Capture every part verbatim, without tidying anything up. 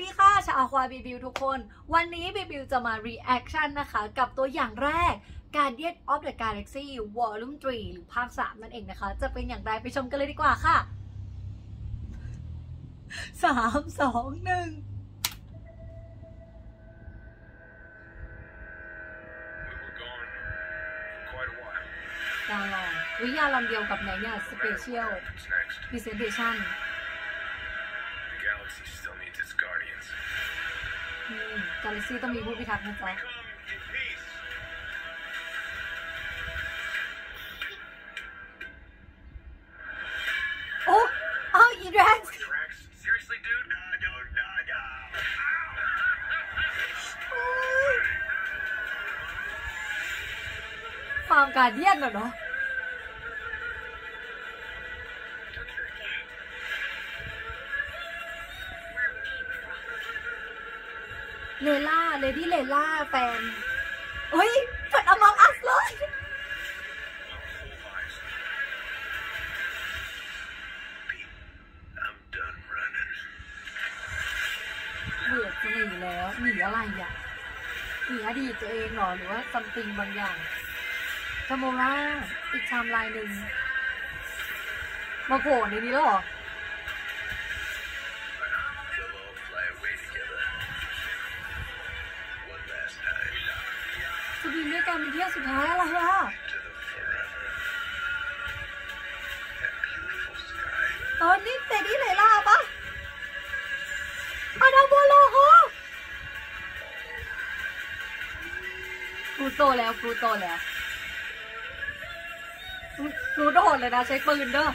ดีค่ะชาวควายบีบิวทุกคนวันนี้บีบิวจะมา reaction นะคะกับตัวอย่างแรก Guardian of the Galaxy Volume สามหรือภาคสามนั่นเองนะคะจะเป็นอย่างไรไปชมกันเลยดีกว่าค่ะสาม สอง หนึ่งยาลองวิยาลำเดียวกับไหนเนี่ย Special Presentationกาแล็กซี่ต้องมีผู้พิทักษ์นะจ๊ะโอ้อ้าวอีแร็กซ์ฟาร์มการเดียนเหรอเนาะเลล่าเลดี้เลล่าแฟนเฮ้ยเปิดอมองอัสเลยเบื่อจะหนีแล้วหนีอะไรอ่ะหนีอดีตตัวเองหรอหรือว่าซัมติงบางอย่างจาโมราอีกชามลายหนึ่งมาโผล่ในนี้แล้วหรอจะบินด้วยกันไปเที่ยวสุดท้ายอะไรอ่ะตอนนี้เตดี้เลยล่าปะอาดาโบโลโฮครูโตแล้วครูโตแล้วครูโดดเลยนะใช้ปืนเด้อ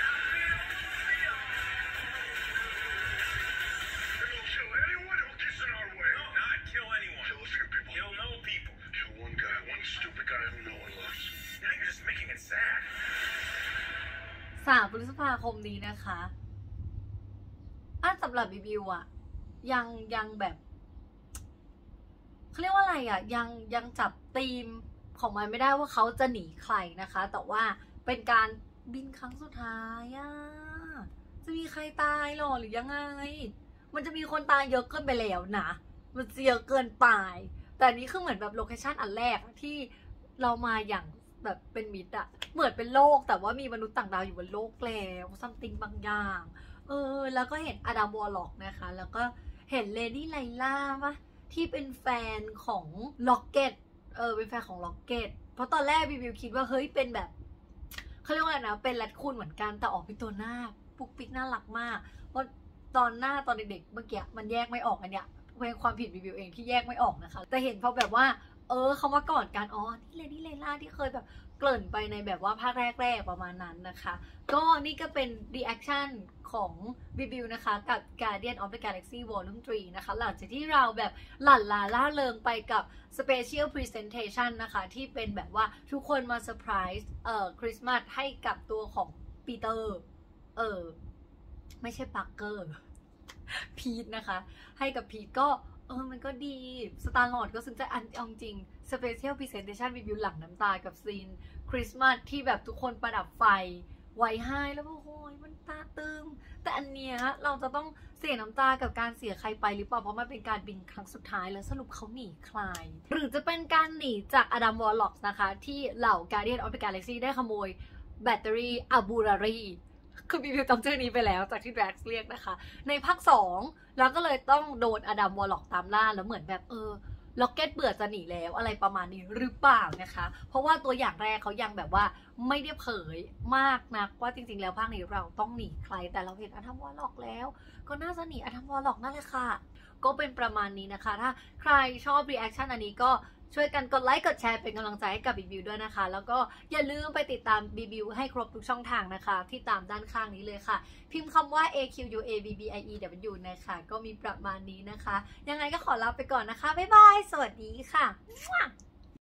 สามพฤษภาคมนี้นะคะอันสำหรับรีวิวอะยังยังแบบเขาเรียกว่าอะไรอะยังยังจับธีมของมันไม่ได้ว่าเขาจะหนีใครนะคะแต่ว่าเป็นการบินครั้งสุดท้ายอะจะมีใครตายหรอหรือยังไงมันจะมีคนตายเยอะเกินไปแล้วนะมันเยอะเกินไปแต่นี้คือเหมือนแบบโลเคชั่นอันแรกที่เรามาอย่างแบบเป็นมิดอะเหมือนเป็นโลกแต่ว่ามีมนุษย์ต่างดาวอยู่บนโลกแล้วซัมติงบางอย่างเออแล้วก็เห็นอดัมวอลล็อกนะคะแล้วก็เห็นเลดี้ไลล่าปะที่เป็นแฟนของล็อกเก็ตเออเป็นแฟนของล็อกเก็ตเพราะตอนแรกบิวคิดว่าเฮ้ยเป็นแบบเขาเรียกว่าอะไรนะเป็นแรดคูนเหมือนกันแต่ออกเป็นตัวหน้าปุ๊กปิ๊กน่ารักมากเพราะตอนหน้าตอนเด็กๆเมื่อกี้มันแยกไม่ออกอันเนี้ยเป็นความผิดบิวเองที่แยกไม่ออกนะคะแต่เห็นพอแบบว่าเออเขามาก่อนกันอ๋อนี่เลดี้ไลล่าที่เคยแบบเกริ่นไปในแบบว่าภาคแรกๆประมาณนั้นนะคะก็นี่ก็เป็น reaction ของบิวนะคะกับ Guardian of the Galaxy Volume สามนะคะหลังจากที่เราแบบหลั่นลาล่าเริงไปกับ Special Presentation นะคะที่เป็นแบบว่าทุกคนมาเซอร์ไพรส์เอ่อคริสต์มาสให้กับตัวของปีเตอร์เออไม่ใช่ปาร์เกอร์พีทนะคะให้กับพีทก็เออมันก็ดีสตาร์ลอร์ดก็ซึ้งใจอันเอาจริง Special Presentation รีวิวหลังน้ำตากับซีนคริสต์มาสที่แบบทุกคนประดับไฟไว้ให้แล้วโอ้โหมันตาตึงแต่อันเนี้ยเราจะต้องเสียน้ำตากับการเสียใครไปหรือเปล่าเพราะมันเป็นการบินครั้งสุดท้ายแล้วสรุปเขาหนีใครหรือจะเป็นการหนีจากอดัมวอลล็อกนะคะที่เหล่า Guardian of the Galaxy ได้ขโมยแบตเตอรี่อาบูรารีคือบิวจำชื่อนี้ไปแล้วจากที่แร็กซ์เรียกนะคะในภาคสองแล้วก็เลยต้องโดนอดัมวอลล็อกตามล่าแล้วเหมือนแบบเออล็อกเก็ตเบื่อจะหนีแล้วอะไรประมาณนี้หรือเปล่านะคะเพราะว่าตัวอย่างแรกเขายังแบบว่าไม่ได้เผยมากนะว่าจริงๆแล้วภาคนี้เราต้องหนีใครแต่เราเห็นอดัมวอลล็อกแล้วก็น่าจะหนีอดัมวอลล็อกนั่นแหละค่ะก็เป็นประมาณนี้นะคะถ้าใครชอบรีแอคชั่นอันนี้ก็ช่วยกันกดไลค์กดแชร์เป็นกำลังใจให้กับบีบิวด้วยนะคะแล้วก็อย่าลืมไปติดตามบีบิวให้ครบทุกช่องทางนะคะที่ตามด้านข้างนี้เลยค่ะพิมพ์คำว่า เอ คิว ยู เอ บี บี ไอ อี ดับเบิลยู นะคะก็มีประมาณนี้นะคะยังไงก็ขอลาไปก่อนนะคะบ๊ายบายสวัสดีค่ะ